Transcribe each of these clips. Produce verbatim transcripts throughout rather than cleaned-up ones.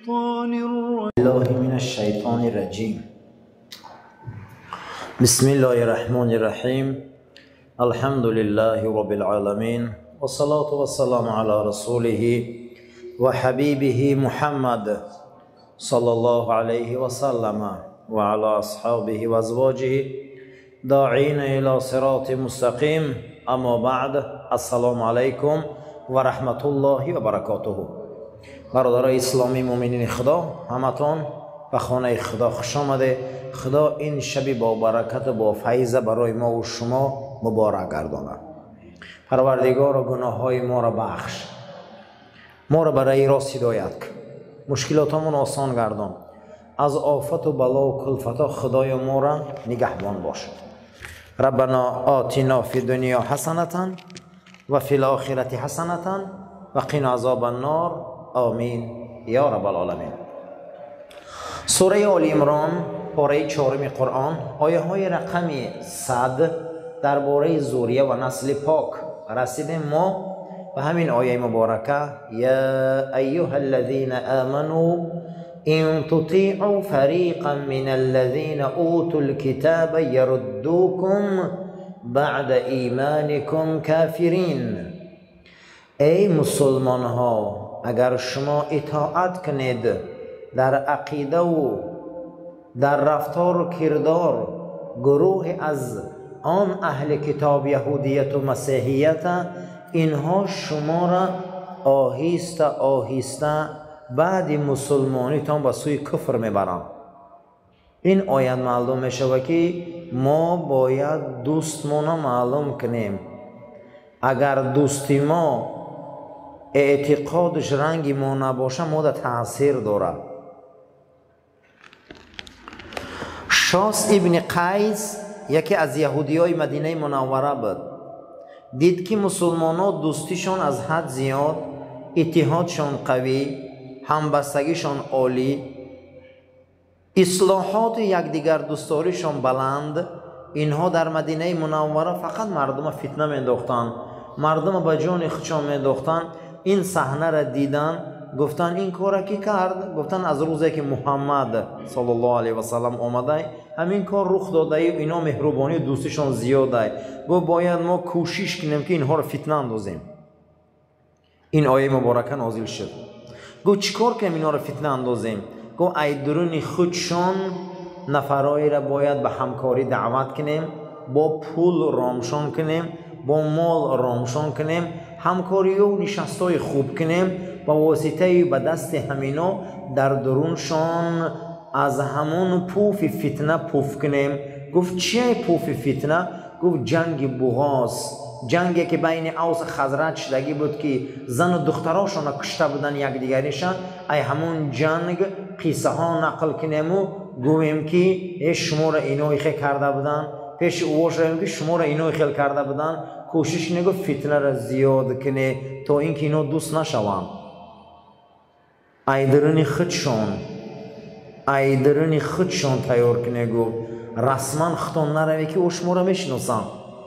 الشيطان الرجيم من الشيطان الرجيم بسم الله الرحمن الرحيم الحمد لله رب العالمين والصلاة والسلام على رسوله وحبيبه محمد صلى الله عليه وسلم وعلى أصحابه وأزواجه داعين إلى صراط مستقيم اما بعد السلام علیکم و رحمت الله و برکاته. برادرای اسلامی مؤمنین خدا همتون به خانه خدا خوش آمده. خدا این شب با برکت و با فیض برای ما و شما مبارک گرداند. پروردگار و گناه های ما را بخش، ما را برای راست هدایت کن، مشکلاتمون آسان گردان، از آفت و بلا و کلفت خدای ما را نگهبان باش. ربنا آتنا فی الدنیا حسنة و فی الاخرة حسنة و قنا عذاب النار آمین یا رب العالمین. سوره آل عمران پاره چهارم قرآن آیه های رقمی صد درباره ذریه و نسل پاک رسیدیم. ما و همین آیه مبارکه یا ایها الذین آمنوا إن تطيعوا فريقا من الذين أوتوا الكتاب يردوكم بعد إيمانكم كافرين. ای مسلمان ها، اگر شما اطاعت کنید در عقیده و در رفتار و کردار گروه از آن اهل کتاب یهودیت و مسیحیت، اینها شما را آهسته آهسته بعد مسلمانیتان به سوی کفر میبرند. این آیت معلوم میشه که ما باید دوستمون معلوم کنیم. اگر دوستی ما اعتقادش رنگی ما نباشه ما در تاثیر داره. شاس ابن قیس یکی از یهودی های مدینه منوره بود. دید که مسلمان ها دوستیشون از حد زیاد، اتحادشون قوی، همبستگیشان عالی، اصلاحات یکدیگر دوستاریشان بلند. اینها در مدینه منوره فقط مردم فتنه مینداختن، مردم به جان خودشان مینداختن. این صحنه را دیدن، گفتن این کار کی کرد؟ گفتن از روزی که محمد صلی الله علیه و سلم آمده همین کار رخ داده. اینا مهربانی دوستیشان زیاده، گفت باید ما کوشش کنیم که اینها را فتنه اندازیم. این آیه مبارکه نازل شد. گو چیکار کنیم اینا رو فتنه اندازیم؟ گو ای درون خودشان نفرایی را باید به همکاری دعوت کنیم، با پول رامشان کنیم، با مال رامشان کنیم، همکاری و نشستای خوب کنیم، با واسطه به دست همینا در درونشان از همون پوف فتنه پوف کنیم. گفت چیه پوف فتنه؟ گفت جنگ بوغاز، جنگی که بین اوس خزرج شدگی بود که زن و دختراشون کشته بودن یک دیگریشان. ای همون جنگ قصه ها نقل کنیم و گویم که شما را اینوی خیل کرده بودن، پیش اوش را که شما را اینوی خیل کرده بودن. کوشش کنه گفت فتنه را زیاد کنه تا اینکه اینو دوست نشوند. ای درون خودشان ای درون خودشان تیار کنه، گفت رسما خطان نروی که او شما را میشناسن.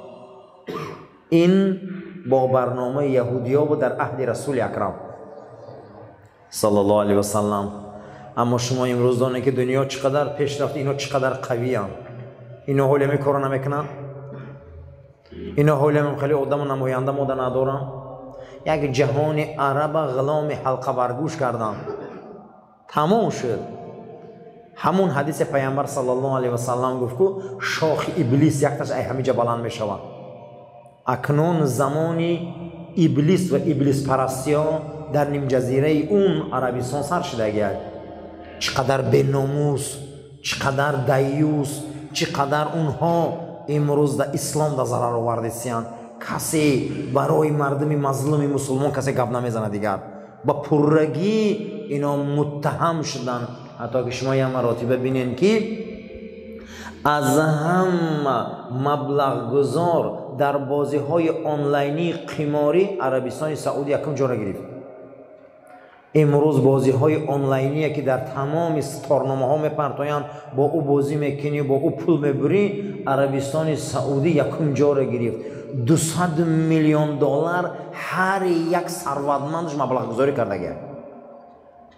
این با برنامه یهودی ها بود در عهد رسول اکرم صلی الله علیه و سلم. اما شما امروز دانه که دنیا چقدر پیش رفت، اینا چقدر قوی هم. اینا حوله می کارو نمیکنن، اینا حوله می خیلی آدم نماینده موده ندارن. یک جهان عرب غلام حلقه برگوش کردن، تمام شد. همون حدیث پیامبر صلی الله علیه و سلم گفت که شاخ ابلیس یک تاش ای همیجا بلند می شود. اکنون زمانی ابلیس و ابلیس پرستی ها در نیم جزیره اون عربستان سر شده گرد. چقدر بیناموس، چقدر دیوس، چقدر اونها امروز در اسلام در ضرر آورده‌اند. کسی برای مردم مظلوم مسلمان کسی گپ نمیزنه دیگر. با پرگی اینا متهم شدن. حتی که شما یه مراتب ببینین که از هم مبلغ گذار در بازی های آنلاینی قماری عربستان سعودی یکم جا را گرفت. امروز بازی های آنلاینی که در تمام ستارنامه ها میپرتایند، با او بازی میکنی، با او پول میبری، عربستان سعودی یکم جا را گرفت. دویست میلیون دلار هر یک ثروتمندش مبلغ گذاری کرده گرد.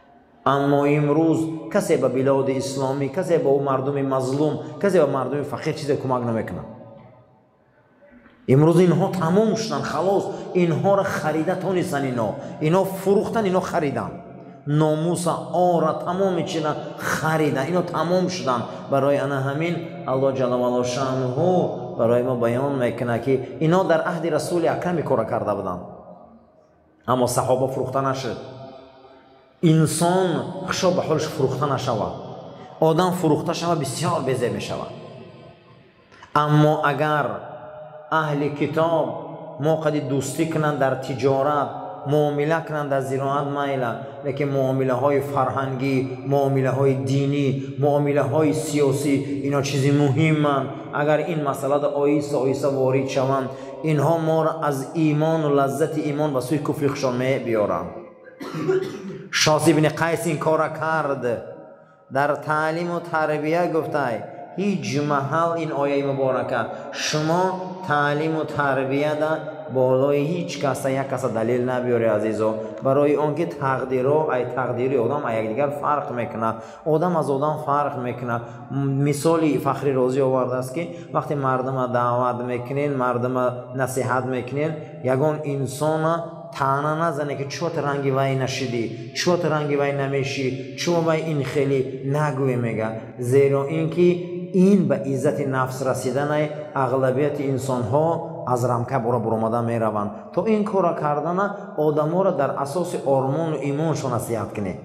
اما امروز کسی به بلاد اسلامی، کسی به مردم مظلوم، کسی به مردم فقیر چیزی کمک نمیکنه. امروز اینها تمام شدن، خلاص اینها را خریده تونستن، اینا اینا فروختن، اینا خریدن، ناموس آرا تمام چینا خریدن، اینا تمام شدن. برای انا همین الله جل و علا شانه برای ما بیان میکنه که اینا در عهد رسول اکرم کار کرده بودن، اما صحابه فروخته نشد. انسان خشا به حالش فروخته نشود، آدم فروخته شود بسیار بیزه می شود. اما اگر اهل کتاب موقع دوستی کنند در تجارت، معامله کنند در زراعت میله، لیکن معامله های فرهنگی، معامله های دینی، معامله های سیاسی اینا چیزی مهمند. اگر این مسئله در آیسته آیسته وارد شوند، اینها ما را از ایمان و لذت ایمان به سوی کفر خشان می بیارند. شاسی بن قیس این کار کرد، در تعلیم و تربیه گفته هیچ محل این آیه مبارکه شما تعلیم و تربیه ده بالای هیچ کس یک کس دلیل نبیاری عزیزو، برای آنکه تقدیرها ای تقدیری آدم ای دیگر فرق میکنه، آدم از آدم فرق میکنه. مثالی فخری رازی آورده است که وقتی مردم دعوت میکنین، مردم نصیحت میکنین، یگان انسان تانه نزنه که چوت رنگی وای نشدی، چوت رنگی وای نمیشی، چو وای این خیلی نگوی میگه، زیرا اینکه این به عزت نفس رسیدن اغلبیت انسان ها از رمکه برا برآمده می روند. تو این کار کردن آدم ها را در اساس آرمان و ایمانشون نصیحت کنی.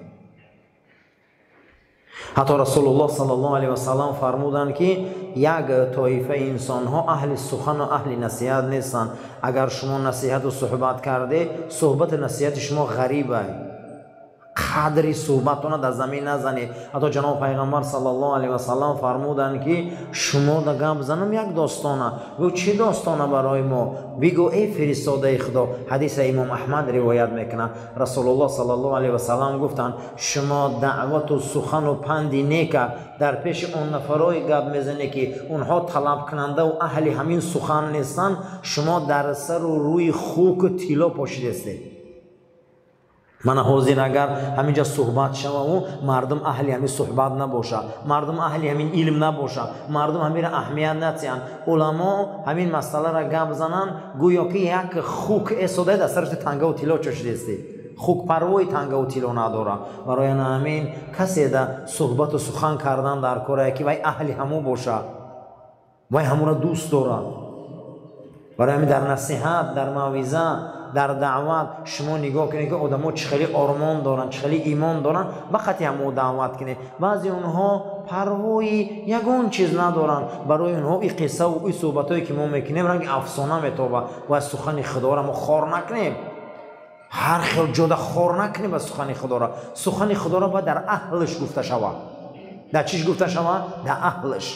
حتی رسول الله صلی الله علیه و سلم فرمودند که یک طایفه انسان ها اهل سخن و اهل نصیحت نیستند. اگر شما نصیحت و صحبت کرده، صحبت نصیحت شما غریبه، قدری صحبتونه در زمین نزنی. حتی جناب پیغمبر صلی الله علیه و سلم فرمودند که شما در گپ زنم یک داستانه، گو چه داستانه برای ما؟ بگو ای فرستاده خدا. حدیث امام احمد روایت میکنه، رسول الله صلی الله علیه و سلم گفتند شما دعوت و سخن و پندی نیک در پیش اون نفرای گپ میزنی که اونها طلب کننده و اهل همین سخن نیستن، شما در سر و روی خوک و طلا پاشیده هستید. من حاضر اگر همینجا صحبت شوم و مردم اهل همین صحبت نباشه، مردم اهل همین علم نباشه، مردم همین اهمیت ندهند، علما همین مسئله را گپ زنن، گویا که یک خوک ایستاده در سرش تنگه و طلا چشیده است، خوک پروای تنگه و طلا نداره. برای همین کسی در صحبت و سخن کردن در کاری که وای اهل همو باشه، وای همو را دوست داره. برای همین در نصیحت، در موعظه، در دعوت شما نگاه کنید که آدم‌ها چقدر آرمان دارن، چقدر ایمان دارن، وقتی همو دعوت کنید. بعضی اونها پروای یگان چیز ندارن، برای اونها این قصه و این صحبتایی که ما میکنیم رنگ افسانه میتابه و از سخن خدا را ما خار نکنیم، هر خیل جدا خار نکنیم از سخن خدا را. سخن خدا را باید در اهلش گفته شود. در چیش گفته شود؟ در اهلش.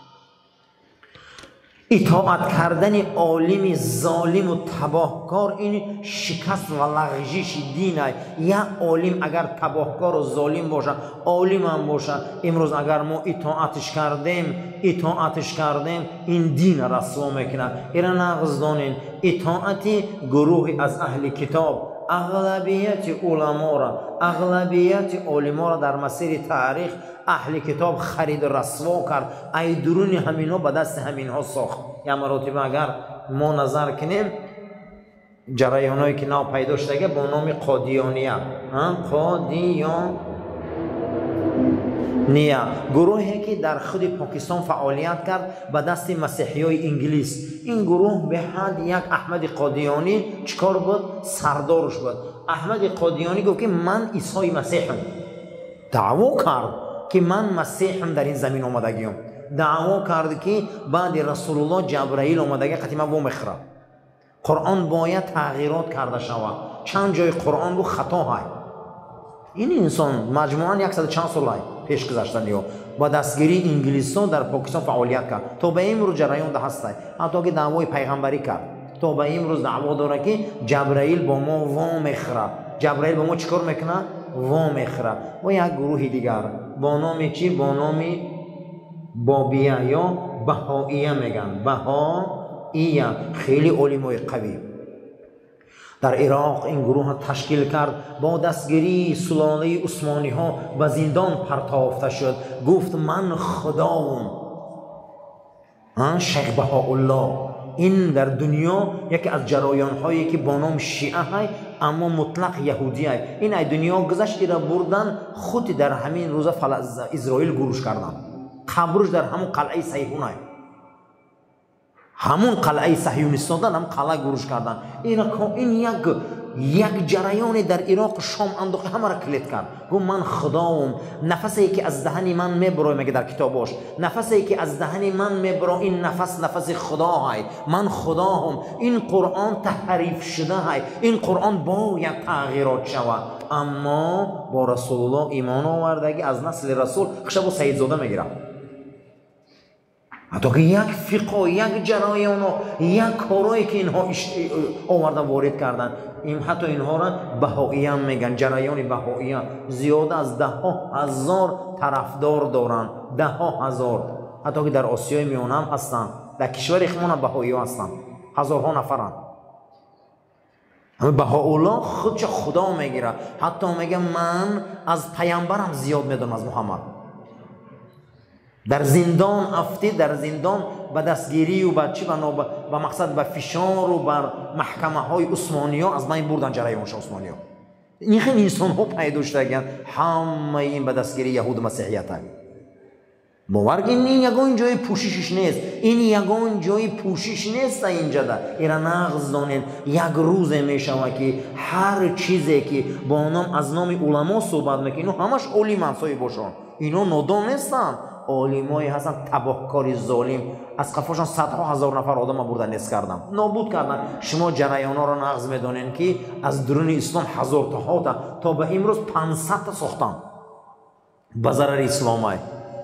اطاعت کردن عالم ظالم و تباهکار این شکست و لغزش دین است. یا عالم اگر تباهکار و ظالم باشه، عالم هم باشه، امروز اگر ما اطاعتش کردیم اطاعتش کردیم این دین رسوا میکنه. اینا نقض دانین. اطاعت گروه از اهل کتاب اغلبیت علما را، اغلبیت علما را در مسیر تاریخ اهل کتاب خرید و رسوا کرد. ای درون همینا به دست همینها ساخت. یا مراتب اگر ما نظر کنیم جریانایی که نو پیدا شده با نام قادیانیه، قادیان نیا گروهی که در خود پاکستان فعالیت کرد به دست مسیحی های انگلیس. این گروه به حد یک احمد قادیانی چکار بود؟ سردارش بود. احمد قادیانی گفت که من عیسی مسیحم، دعوا کرد که من مسیحم در این زمین آمدگیم، دعوا کرد که بعد رسول الله جبرائیل آمدگی قطعا و مخره قرآن باید تغییرات کرده شود. چند جای قرآن رو خطا های. این انسان مجموعاً یکصد چند سال پیش گذشتن یا با دستگیری انگلیس‌ها در پاکستان فعالیت کرد تا به امروز جریان ده هست. حتی که دعوای پیغمبری کرد تا به امروز دعوا داره که جبرائیل با ما و مخره. جبرائیل با ما چیکار میکنه؟ و مخره. و یک گروه دیگر با نام چی؟ با نام بابیه یا بهائیه میگن. بهائیه خیلی علمای قوی. در عراق این گروه تشکیل کرد، با دستگیری سلاله عثمانی ها و زندان پرتافته شد. گفت من خداوم. شیخ بهاءالله این در دنیا یکی از جرایان هایی که با نام شیعه های اما مطلق یهودی های. این ای دنیا گذشت را بردن، خود در همین روزا اسرائیل گروش کردن، قبرش در همون قلعه صهیون های، همون قلعه صهیونیستان هم قلعه گروش کردن. این این یک یک جریان در عراق شام انداخت، همه را کلید کرد. گفت من خداوم. نفسی که از دهن من میبره، میگه در کتابش، نفسی که از دهن من میبره این نفس نفس خدا های، من خداهم. این قرآن تحریف شده های، این قرآن باید تغییرات شود. اما با رسول الله ایمان آوردگی از نسل رسول خشب و سید زاده میگیره. حتی که یک فقه، یک جرایان و یک کارایی که اینها آورده وارد کردن، این حتی اینها را بهائیه میگن. جرایان بهائیه زیاد از ده ها هزار طرفدار دارن، ده ها هزار. حتی که در آسیای میانه هم هستن، در کشور خودمان هم بهائیه هستن، هزارها نفرن. همه بهاءالله خودش خدا میگیره. حتی میگه من از پیامبرم زیاد میدونم از محمد. در زندان افتی، در زندان به دستگیری و به چی به مقصد به فشار و بر محکمه های عثمانی ها از بین بردن جریانش عثمانی ها. این خیلی انسان ها پیدا شدن، همه این به دستگیری یهود و مسیحیت ها. باور این یگان جای پوششش نیست، این یگان جای پوشش نیست. اینجا ده ایرا نغز دانین یک روز میشوه که هر چیزی که با نام از نام علما صحبت میکنه، اینو همش اولی منصوی باشن، اینو نادان نیستن. عالمایی هستن تباهکاری ظالم، از قفاشان صدها هزار نفر آدم بردن نصف کردن، نابود کردن. شما جریان ها را نقض میدانین که از درون اسلام هزار تا ها تا به امروز پانصد تا ساختن به ضرر اسلام های.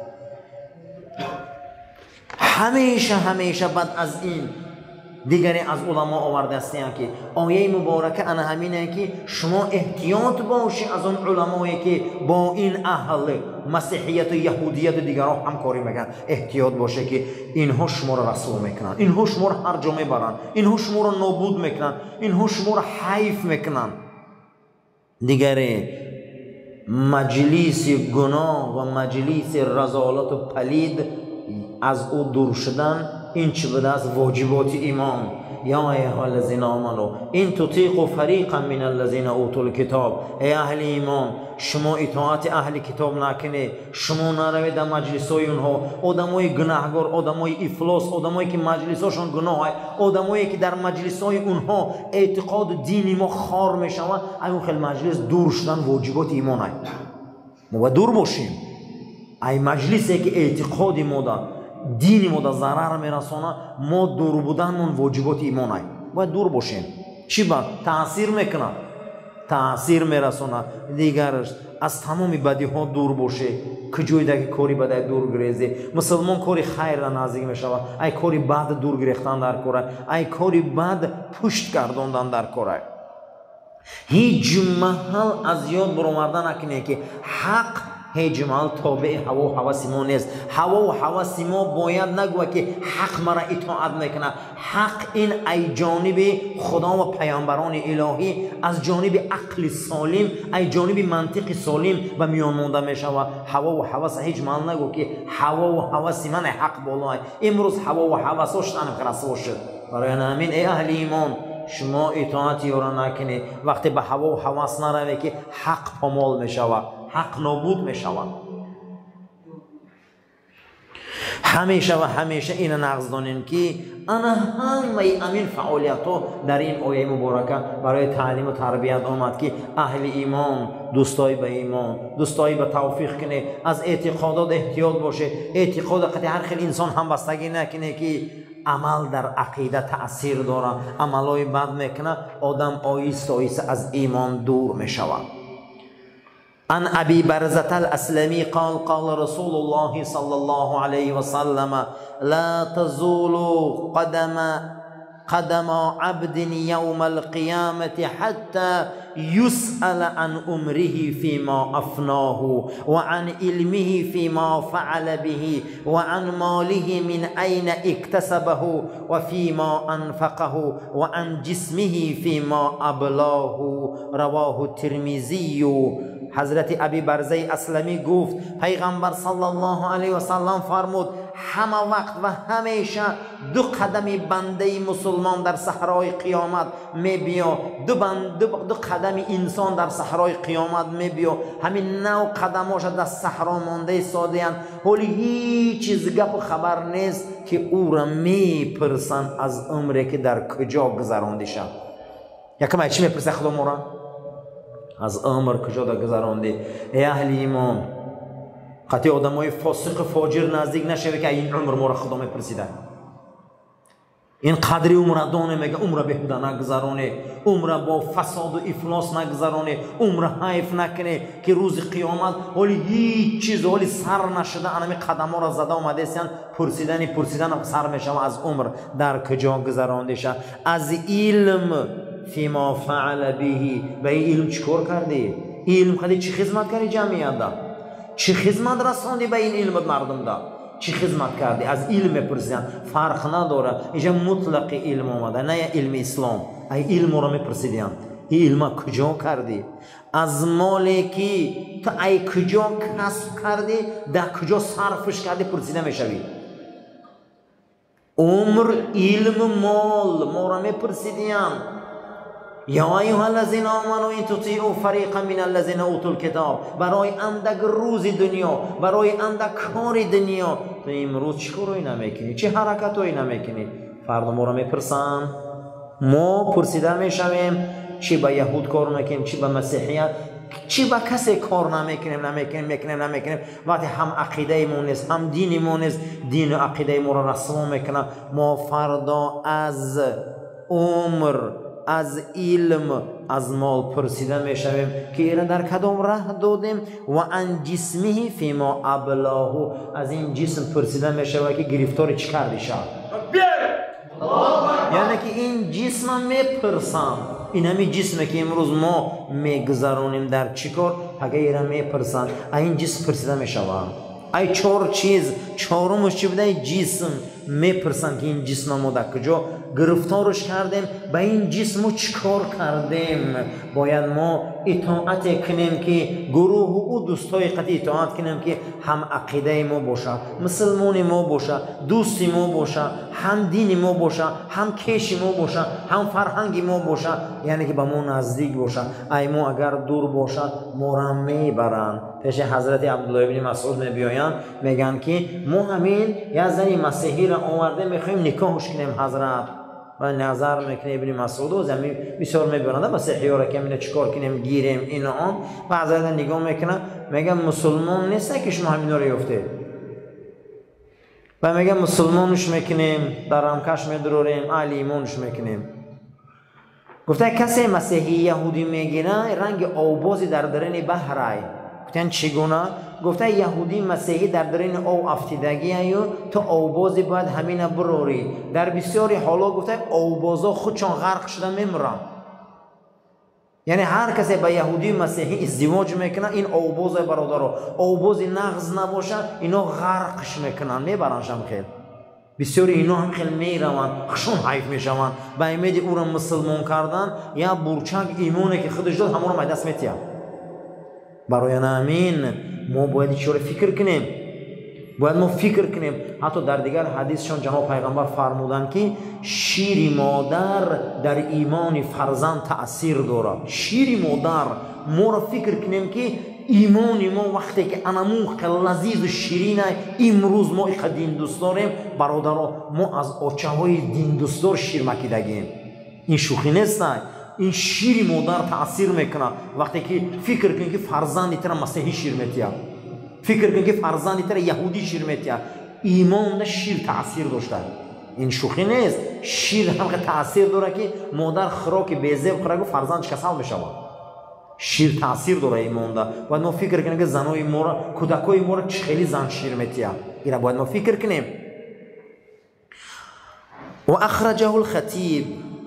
همیشه همیشه بعد از این دیگری از علما آورده هستند که آیه مبارکه انا همینه که شما احتیاط باشی از اون علمایی که با این اهل مسیحیت و یهودیت و دیگران همکاری میکنن. احتیاط باشه که اینها شما را رسوا میکنن، اینها شما را هر جا میبرن، اینها شما را نابود میکنن، اینها شما را حیف میکنن. دیگری مجلس گناه و مجلس رذالت و پلید از او دور شدن، این چه بوده از واجبات ایمان. یا ایها الذین آمنوا ان تطیعوا فریقا من الذین اوتوا الکتاب. ای اهل ایمان، شما اطاعت اهل کتاب نکنید، شما نروید در مجلسای اونها. آدمای گناهگار، آدمای افلاس، آدمایی که مجلساشون گناه، آدمایی که در مجلسای اونها اعتقاد دینی ما خار میشود، اون خیلی مجلس دور شدن واجبات ایمان است. ما دور باشیم. ای مجلسی که اعتقاد ما دارد، دینی ما در ضرر میرسانه، ما دور بودنمون واجبات ایمان است. باید دور باشیم. چی با تاثیر میکنه؟ تاثیر میرسانه. دیگرش از تمام بدی ها دور باشه. کجای دیگه کاری بده دور گریزی. مسلمان کاری خیر را نزدیک میشود، ای کاری بد دور گرفتن در کاره، ای کاری بد پشت گرداندن در کاره. هیچ محل از یاد برآوردن نکنه که حق هیچ محل تابع هوا و هوس ما نیست. هوا و هوس ما باید نگوه که حق مرا اطاعت میکنه. حق این ای جانب خدا و پیامبران الهی، از جانب عقل سالم، ای جانب منطق سالم و میان مونده میشوه. هوا و هوس هیچ محل نگو که هوا و هوس من حق بالای. امروز هوا و هوس شدن رسوا شد. برای همین ای اهل ایمان، شما اطاعت را نکنید. وقتی به هوا و هوس نروید که حق پامال میشوه، حق نابود می شود. همیشه و همیشه این نقض دانین که انا همه امین فعالیت ها در این آیه مبارکه برای تعلیم و تربیت آمد که اهل ایمان دوستای به ایمان، دوستای به توفیق کنه، از اعتقادات احتیاط باشه. اعتقاد قطعی هر خیلی انسان هم بستگی نکنه که عمل در عقیده تأثیر داره، عملای بد میکنه، آدم آیسته آیسته از ایمان دور می شود. عن ابي برزة الاسلمي قال قال رسول الله صلى الله عليه وسلم لا تزول قدم قدم عبد يوم القيامة حتى یسأل عن عمره فيما افناه و عن علمه فيما فعل به و عن ماله من أين اکتسبه و فيما انفقه و عن جسمه فيما ابلاه. رواه الترمذی. حضرت ابی برزه اسلمی گفت پیغمبر صلی الله علیه و سلم فرمود همه وقت و همیشه دو قدم بنده مسلمان در صحرای قیامت می بیا، دو, بند دو, دو قدم انسان در صحرای قیامت می بیا، همین نو قدماش در صحرا مانده ساده اند، ولی هیچ چیز گپ و خبر نیست که او را می پرسند از عمری که در کجا گذرانده شد. یکم چی می پرسه خدا ما را؟ از عمر کجا در گذرانده؟ ای اهل ایمان، قطعی آدم های فاسق فاجر نزدیک نشوه که این عمر ما را خدا می پرسیده. این قدری عمر دانه میگه عمر بهوده نگذرانه، عمر با فساد و افلاس نگذرانه، عمر حیف نکنه که روز قیامت ولی هیچ چیز ولی سر نشده انمی قدم ها را زده آمده سیان پرسیدن پرسیدن سر میشم از عمر در کجا گذرانده شد. از علم فيما فعل به، به این علم چیکار کردی؟ علم خیلی چی خدمت کردی جمعیت دا؟ چی خدمت رساندی به این علم مردم دا؟ چی خدمت کردی؟ از علم پرسیدن فرق نداره، اینجا مطلق علم آمده نه علم اسلام. ای علم را میپرسیدن این علم کجا کردی؟ از مالی که تو ای کجا کسب کردی در کجا صرفش کردی پرسیده میشوی. عمر، علم، مال ما را میپرسیدن. یا ایها الذین آمنوا ان تطیعوا فریقا من الذین اوتوا الکتاب. برای اندک روز دنیا، برای اندک کار دنیا تو امروز چی کاری نمیکنی؟ چه حرکتایی نمیکنی؟ فردا ما را میپرسن. ما پرسیده میشویم چی با یهود کار میکنیم، چی با مسیحیت، چی با کسی کار نمیکنیم نمیکنیم میکنیم نمیکنیم. وقتی هم عقیده مون نیست هم دین مون نیست، دین و عقیده ما را رسوا میکنه. ما فردا از عمر، از علم، از مال پرسیده میشویم که اینا در کدام راه دادیم. و عن جسمه فيما ابلاه، از این جسم پرسیده میشوه که گرفتار چی کردی شد. یعنی که این جسم میپرسم، این همین جسمه که امروز ما میگذرونیم در چیکار، اگه اینا میپرسن این جسم پرسیده میشوه. ای چهار چیز، چهارمش چی بوده؟ جسم. میپرسن که این جسم ما در کجا گرفتارش کردیم، به این جسم چیکار کردیم. باید ما اطاعت کنیم که گروه او دوستای قطعی اطاعت کنیم که هم عقیده ما باشه، مسلمان ما باشه، دوستی ما باشه، هم دین ما باشه، هم کش ما باشه، هم فرهنگ ما باشه، یعنی که به ما نزدیک باشه. ای ما اگر دور باشد ما را میبرن. پیش حضرت عبدالله ابن مسعود میبیاین میگن که ما همین یه زنی مسیحی را آورده میخوایم نکاحش کنیم حضرت، و نظر میکنه ابن مسعود و زمین بسیار میبرنده مسیحی ها را که اینو چیکار کنیم گیریم این آن. و حضرت نگاه میکنه میگه مسلمان نیست که شما همینا رو یافته، و میگه مسلمانش میکنیم در همکش میدروریم اهل ایمانش میکنیم. گفته کسی مسیحی یهودی میگیره رنگ آوازی در درون بحرای. گفتن چگونه؟ گفته یهودی مسیحی در درون او افتیدگی ایو تو آوازی باید همین براری. در بسیاری حالا گفته آوازا خودشان غرق شده میمرن. یعنی هر کسی با یهودی مسیحی ازدواج میکنه این آواز برادر آواز نغز نباشه اینا غرقش میکنن میبرنشم. خیلی بسیاری اینا هم خیلی میروند خشون حیف میشوند به امید او را مسلمان کردن یا برچک ایمونه که خودش داد همون رو دست میتیم. برای همین ما باید چطور فکر کنیم، باید ما فکر کنیم. حتی در دیگر حدیثشان جناب پیغمبر فرمودند که شیر مادر در ایمان فرزند تأثیر دارد. شیر مادر ما را فکر کنیم که ایمان ما وقتی که انمون لذیذ و شیرینه امروز ما ایخ دین دوست داریم برادرها، ما از آچه های دین دوست دار شیر مکیدگیم. این شوخی نیست. این شیر مادر تأثیر میکنه. وقتی که فکر کنی که فرزندی تر مسیحی شیر میتیه، فکر کنی که فرزندی تر یهودی شیر میتیه، ایمان ده شیر تأثیر داشته. این شوخی نیست. شیر هم که تأثیر داره که مادر خوراک بیزه بخوره که فرزندش کسل بشه. شیر تأثیر داره ایمان ده. باید ما فکر کنیم که زنای ما را، کودکای ما را خیلی زن شیر میتیه. اینا باید ما فکر کنیم. و اخرجه الخطیب،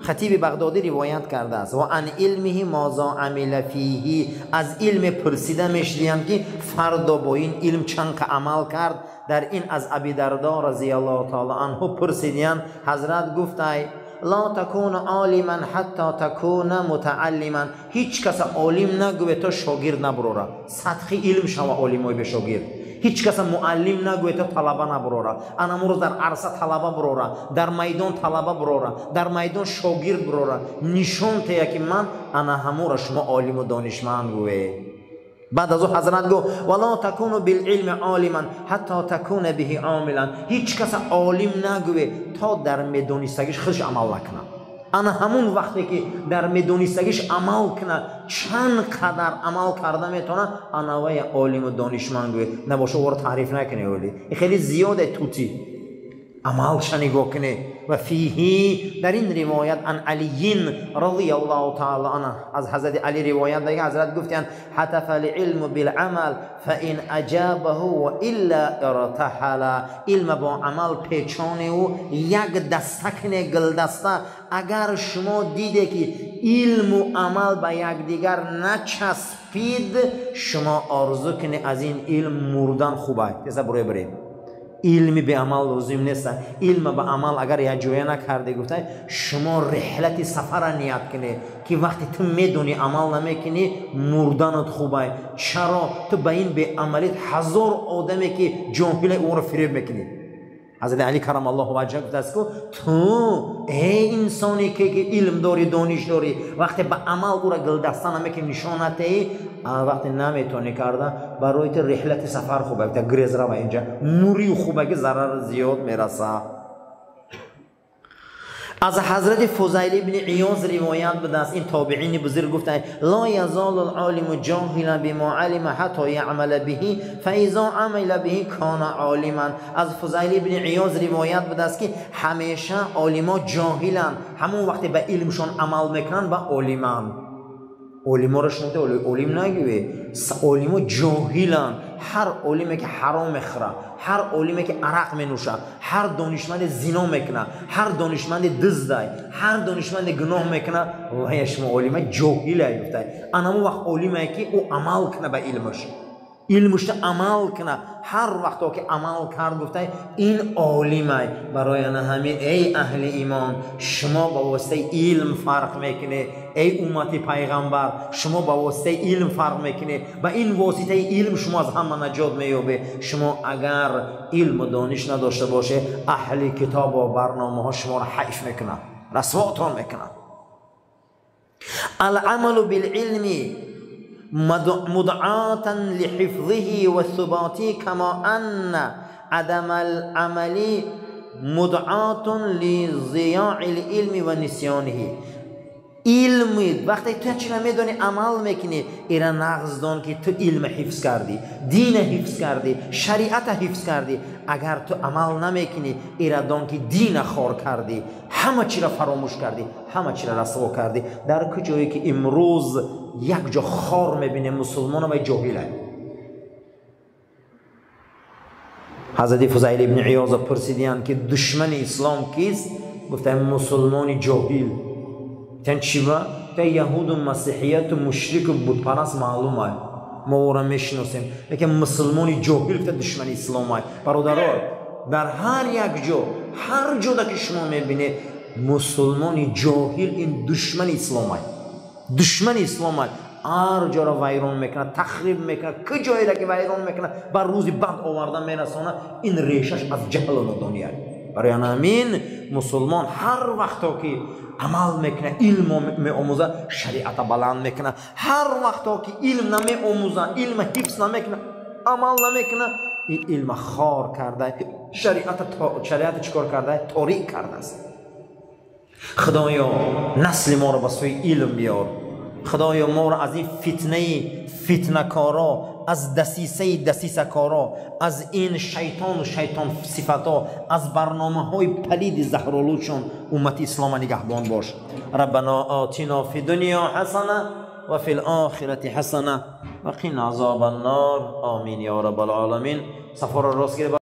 خطیب بغدادی روایت کرده است و ان علمه ماذا عمل فیه، از علم پرسیده میشدیم که فردا با این علم چند که عمل کرد. در این از ابی دردا رضی الله تعالی عنه پرسیدن، حضرت گفت لا تکون عالما حتی تکون متعلما، هیچ کس عالم نگوه تا شاگرد نبروره. سطحی علم شما عالمای به شاگرد. هیچ کس معلم نگوه تا طلبه نبروره. انا امروز در عرصه طلبه بروره، در میدان طلبه بروره، در میدان شاگرد بروره. نشون تیه که من انا همورا شما عالم و دانشمند گوه. بعد از او حضرت گو ولا تکون بالعلم عالما حتی تکون به عاملا، هیچ کس عالم نگوه تا در میدونستگیش خودش عمل نکنه. انا همون وقتی که در میدونستگیش عمل کنه چند قدر عمل کرده میتونه انا وای عالم و دانشمند گوه. نباشه او رو تعریف نکنه، ولی خیلی زیاده توتی عمل شنگو کنه. و فیهی در این روایت ان علی رضی الله تعالی عنه، از حضرت علی روایت دیگه حضرت گفتن حتف العلم بالعمل فان اجابه و الا ارتحل، علم با عمل پیچانه و یک دستکنه گل دسته. اگر شما دیده که علم و عمل به یکدیگر نچسبید، شما آرزو کنه از این علم مردن خوبه کسا بروی بریم. علمی به عمل لازم نیست. علم به عمل اگر یه جویه نکرده گفته شما رحلت سفر نیت کنی که وقتی تو میدونی عمل نمیکنی مردنت خوبه. چرا؟ تو به این به عملیت هزار آدمی که جاهل او رو فریب میکنی. حضرت علی کرم الله وجهه گفته است که تو ای انسانی که علم داری دانش داری وقتی به عمل او را گل دسته نمیکنی نشانت ای وقتی نمیتونی کرده برای تو رحلت سفر خوبه تا گریز را و اینجا موری خوبه که ضرر زیاد میرسه. از حضرت فضیل ابن عیاض روایت بوده است، این تابعین بزرگ گفتند لا یزال العالم جاهلا بما علم حتی یعمل به فاذا عمل به کان عالما. از فضیل ابن عیاض روایت بوده است که همیشه عالما جاهلن، همون وقتی به علمشون عمل میکنن به عالمان. علما رو شنیده علم نگیوه، علما جاهلن. هر علمی که حرام میخوره، هر علمی که عرق مینوشه، هر دانشمند زنا میکنه، هر دانشمند دزده، هر دانشمند گناه میکنه و شما علما جاهله گفته. اما وقت علمی که او عمل کنه به علمش، علمش عمل کنه، هر وقت که عمل کرد گفته این عالمه. برای همین ای اهل ایمان شما با واسطه علم فرق میکنه. ای امت پیغمبر شما با واسطه علم فرق میکنه. با این واسطه علم شما از همه نجات مییابه. شما اگر علم و دانش نداشته باشه اهل کتاب و برنامه ها شما را حیف میکنه، رسواتون میکنه. العمل بالعلم مدعاة لحفظه وثباته كما أن عدم العمل مدعاة لضياع العلم ونسيانه. علم وقتی تو چی نمیدونی عمل میکنی ایرا نقض دان که تو علم حفظ کردی، دین حفظ کردی، شریعت حفظ کردی. اگر تو عمل نمیکنی ایرا دان که دین خار کردی، همه چی را فراموش کردی، همه چی را رسوا کردی. در کجایی که امروز یک جا خار میبینه مسلمان و جاهله. حضرت فضیل ابن عیاض پرسیدن که دشمن اسلام کیست؟ گفتن مسلمان جاهل. تن چی با؟ تا یهود و مسیحیت و مشرک و بتپرست معلومه، ما او را میشناسیم. لیکن مسلمانی جاهل تا دشمن اسلام های. برادران در هر یک جا، هر جا که شما میبینه مسلمانی جاهل این دشمن اسلام های، دشمن اسلام های. هر جا را ویران میکنه، تخریب میکنه، کجایی را که ویران میکنه بر روزی بعد آوردن میرسانه. این ریشش از جهل و نادانیه. برای همین مسلمان هر وقتا که عمل میکنه، علم میآموزه، شریعت بلند میکنه. هر وقتا که علم نمیآموزه، علم حفظ نمیکنه، عمل نمیکنه، این علم خار کرده، شریعت شریعت چیکار کرده؟ تاریک کرده است. خدایا نسل ما رو به سوی علم بیار. خدایا ما را از این فتنه فتنه کارا، از دسیسه دسیسه کارا، از این شیطان و شیطان صفتا، از برنامه های پلید زهرالودشون امت اسلام نگهبان باش. ربنا آتنا فی دنیا حسنه و فی الاخرة حسنه و قنا عذاب النار. آمین یا رب العالمین. سفر راست